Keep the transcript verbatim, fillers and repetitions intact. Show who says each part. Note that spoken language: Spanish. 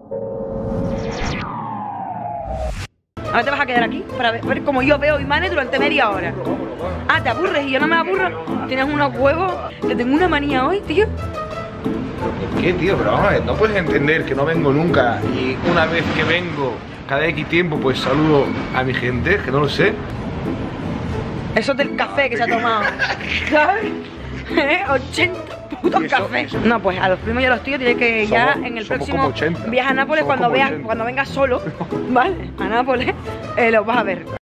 Speaker 1: Ahora te vas a quedar aquí para ver, ver cómo yo veo imanes durante media hora. Ah, ¿te aburres? Y yo no me aburro. Tienes unos huevos. Te tengo una manía hoy, tío.
Speaker 2: ¿Por qué, tío? Pero vamos a ver, no puedes entender que no vengo nunca y una vez que vengo, cada X tiempo, pues saludo a mi gente, que no lo sé.
Speaker 1: Eso es del café que se ha tomado, ¿sabes? ¿Eh? ochenta putos
Speaker 2: eso,
Speaker 1: cafés.
Speaker 2: Eso.
Speaker 1: No, pues a los primos y a los tíos tienes que ya
Speaker 2: Somos-
Speaker 1: en el
Speaker 2: somos
Speaker 1: próximo
Speaker 2: como ochenta.
Speaker 1: viaje a Nápoles,
Speaker 2: Somos
Speaker 1: cuando
Speaker 2: como
Speaker 1: veas,
Speaker 2: ochenta.
Speaker 1: cuando vengas solo, ¿vale? A Nápoles, eh, los vas a ver.